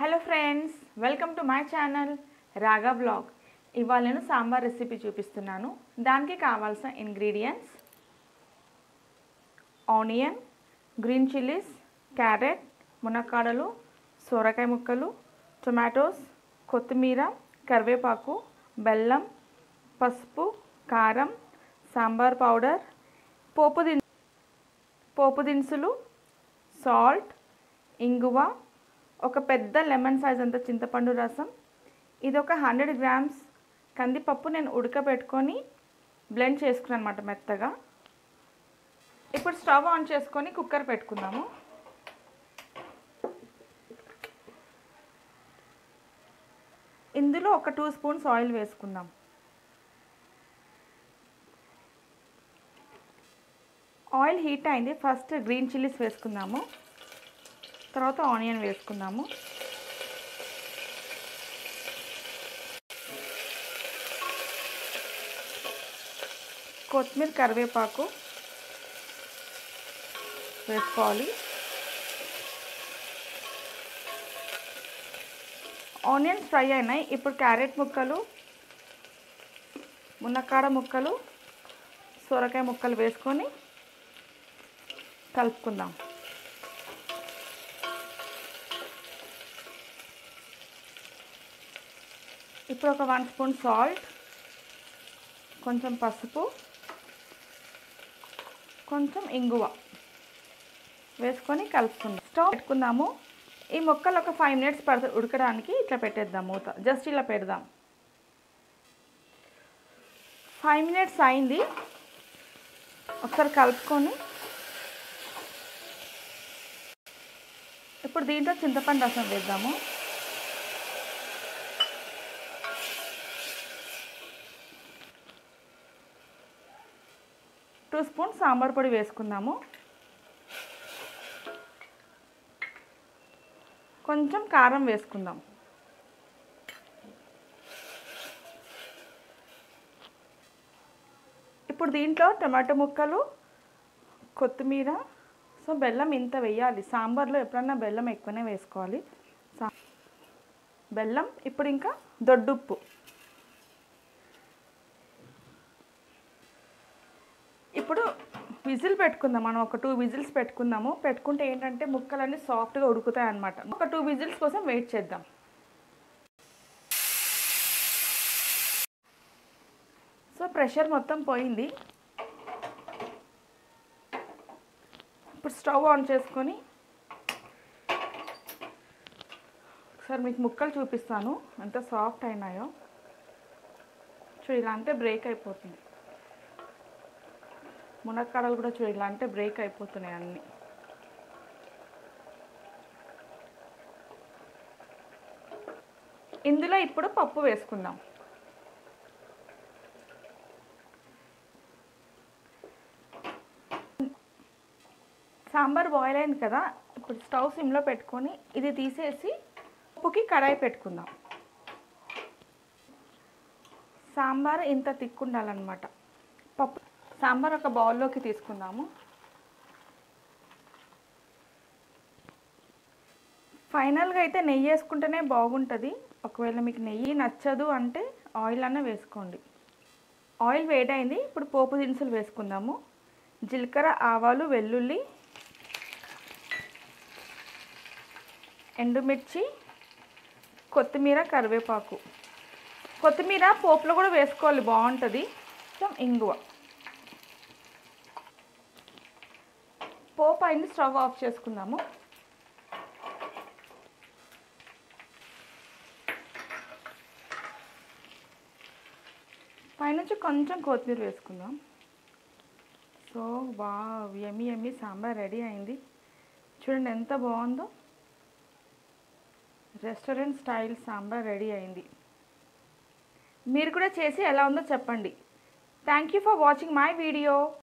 Hello friends, welcome to my channel Raga blog. ఇవాళ నేను sambar recipe చూపిస్తున్నాను. దానికి కావాల్సిన ingredients: onion, green chillies, carrot, మునక్కాడలు, సొరకాయ ముక్కలు, టొమాటోస్, కొత్తిమీర, కరివేపాకు, బెల్లం, పసుపు, కారం, సాంబార్ పౌడర్, పోపు దినుసులు, సాల్ట్, ఇంగువ, ఒక పెద్ద లెమన్ సైజ్ అంత చింతపండు రసం. ఇది ఒక 100 గ్రామ్స్ కందిపప్పు నేను ఉడకబెట్టుకొని బ్లెండ్ చేసుకున్నాను అన్నమాట మెత్తగా. ఇప్పుడు స్టవ్ ఆన్ చేసుకొని కుక్కర్ పెట్టుకుందాము. ఇందులో ఒక 2 స్పూన్స్ ఆయిల్ వేసుకుందాం. ఆయిల్ హీట్ అయింది. ఫస్ట్ గ్రీన్ చిల్లీస్ వేసుకుందాము, తర్వాత ఆనియన్ వేసుకుందాము. కొత్తిమీర, కరివేపాకు వేసుకోవాలి. ఆనియన్స్ ఫ్రై అయినాయి. ఇప్పుడు క్యారెట్ ముక్కలు, మునక్కాడ ముక్కలు, సొరకాయ ముక్కలు వేసుకొని కలుపుకుందాం. ఇప్పుడు ఒక 1 స్పూన్ సాల్ట్, కొంచెం పసుపు, కొంచెం ఇంగువ వేసుకొని కలుపుకుందాం. స్టవ్ పెట్టుకుందాము. ఈ ముక్కలు ఒక 5 మినిట్స్ పడుతుంది ఉడకడానికి. ఇట్లా పెట్టేద్దాం మూత, జస్ట్ ఇలా పెడదాం. 5 మినిట్స్ అయింది. ఒకసారి కలుపుకొని ఇప్పుడు దీంట్లో చింతపండు రసం వేద్దాము. టూ స్పూన్స్ సాంబార్ పొడి వేసుకుందాము. కొంచెం కారం వేసుకుందాం. ఇప్పుడు దీంట్లో టమాటో ముక్కలు, కొత్తిమీర, సో బెల్లం ఇంత వేయాలి. సాంబార్లో ఎప్పుడన్నా బెల్లం ఎక్కువనే వేసుకోవాలి. బెల్లం. ఇప్పుడు ఇంకా దొడ్డుప్పు. ఇప్పుడు విజిల్ పెట్టుకుందాం. మనం ఒక 2 విజిల్స్ పెట్టుకుందాము. పెట్టుకుంటే ఏంటంటే ముక్కలన్నీ సాఫ్ట్గా ఉడుకుతాయి అన్నమాట. ఒక 2 విజిల్స్ కోసం వెయిట్ చేద్దాం. సో ప్రెషర్ మొత్తం పోయింది. ఇప్పుడు స్టవ్ ఆన్ చేసుకొని ఒకసారి మీకు ముక్కలు చూపిస్తాను ఎంత సాఫ్ట్ అయినాయో. చూడు, ఇలా అంటే బ్రేక్ అయిపోతుంది. మునక్కాడలు కూడా చూడు, ఇలా అంటే బ్రేక్ అయిపోతున్నాయి అన్నీ. ఇందులో ఇప్పుడు పప్పు వేసుకుందాం. సాంబార్ బాయిల్ అయింది కదా. ఇప్పుడు స్టవ్ సిమ్లో పెట్టుకొని ఇది తీసేసి పప్పుకి కడాయి పెట్టుకుందాం. సాంబార్ ఇంత తిక్కుండాలన్నమాట. పప్పు సాంబార్ ఒక బౌల్లోకి తీసుకుందాము. ఫైనల్గా అయితే నెయ్యి వేసుకుంటేనే బాగుంటుంది. ఒకవేళ మీకు నెయ్యి నచ్చదు అంటే ఆయిల్ అన్న వేసుకోండి. ఆయిల్ వేడైంది. ఇప్పుడు పోపు దినుసులు వేసుకుందాము. జీలకర్ర, ఆవాలు, వెల్లుల్లి, ఎండుమిర్చి, కొత్తిమీర, కరివేపాకు. కొత్తిమీర పోపులో కూడా వేసుకోవాలి, బాగుంటుంది. కొంచెం ఇంగువ. పోపు అయింది. స్టవ్ ఆఫ్ చేసుకుందాము. పైనుంచి కొంచెం కొత్తిమీర వేసుకుందాం. So wow, yummy yummy sambar ready అయింది. చూడండి ఎంత బాగుందో. రెస్టారెంట్ స్టైల్ సాంబార్ రెడీ అయింది. మీరు కూడా చేసి ఎలా ఉందో చెప్పండి. Thank you for watching my video.